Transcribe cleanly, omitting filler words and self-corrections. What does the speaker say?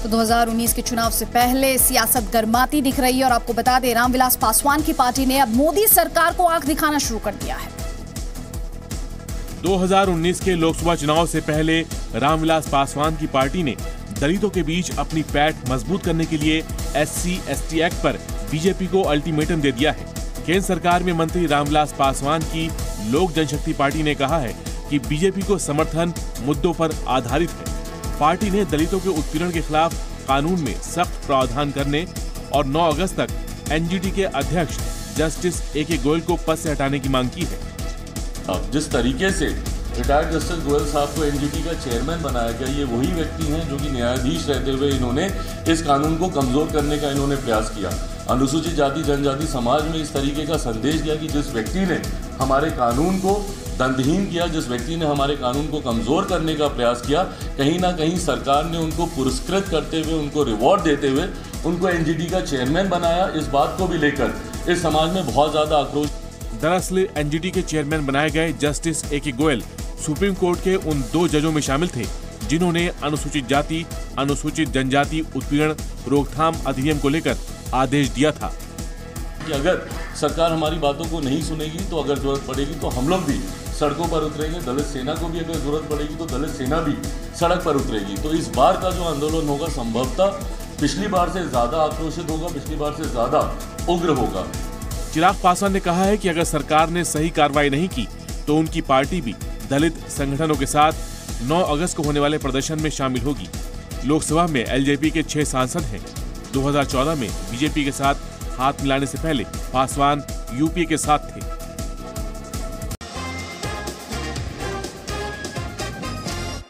तो 2019 के चुनाव से पहले सियासत गर्माती दिख रही है और आपको बता दें, रामविलास पासवान की पार्टी ने अब मोदी सरकार को आंख दिखाना शुरू कर दिया है। 2019 के लोकसभा चुनाव से पहले रामविलास पासवान की पार्टी ने दलितों के बीच अपनी पैठ मजबूत करने के लिए SC/ST एक्ट पर बीजेपी को अल्टीमेटम दे दिया है। केंद्र सरकार में मंत्री रामविलास पासवान की लोक जनशक्ति पार्टी ने कहा है कि बीजेपी को समर्थन मुद्दों पर आधारित है। पार्टी ने दलितों के उत्पीड़न के खिलाफ कानून में सख्त प्रावधान करने और 9 अगस्त तक NGT के अध्यक्ष जस्टिस AK गोयल को पद से हटाने की मांग की है। जिस तरीके से रिटायर्ड जस्टिस गोयल साहब को NGT का चेयरमैन बनाया गया, ये वही व्यक्ति हैं जो कि न्यायाधीश रहते हुए इन्होंने इस कानून को कमजोर करने का इन्होंने प्रयास किया। अनुसूचित जाति जनजाति समाज में इस तरीके का संदेश दिया कि जिस व्यक्ति ने हमारे कानून को दंडहीन किया, जिस व्यक्ति ने हमारे कानून को कमजोर करने का प्रयास किया, कहीं ना कहीं सरकार ने उनको पुरस्कृत करते हुए, उनको रिवॉर्ड देते हुए उनको NGT का चेयरमैन बनाया। इस बात को भी लेकर इस समाज में बहुत ज्यादा आक्रोश। दरअसल NGT के चेयरमैन बनाए गए justice AK Goyal supreme court के उन 2 जजों में शामिल थे जिन्होंने अनुसूचित जाति अनुसूचित जनजाति उत्पीड़न रोकथाम अधिनियम को लेकर आदेश दिया था कि अगर सरकार हमारी बातों को नहीं सुनेगी तो अगर जरूरत पड़ेगी तो हम लोग भी सड़कों पर उतरेंगे। दलित सेना को भी अगर जरूरत पड़ेगी तो दलित सेना भी सड़क पर उतरेगी। तो इस बार का जो आंदोलन होगा संभवतः पिछली बार से ज्यादा आक्रोशित होगा, पिछली बार से ज्यादा उग्र होगा। चिराग पासवान ने कहा है कि अगर सरकार ने सही कार्रवाई नहीं की तो उनकी पार्टी भी दलित संगठनों के साथ 9 अगस्त को होने वाले प्रदर्शन में शामिल होगी। लोकसभा में LJP के 6 सांसद हैं। 2014 में बीजेपी के साथ हाथ मिलाने से पहले पासवान UPA के साथ थे।